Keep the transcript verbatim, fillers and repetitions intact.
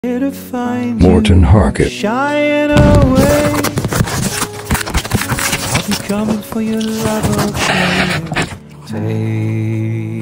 Here to find Morton you, Harket. shying away. I'll be coming for your love, okay? Take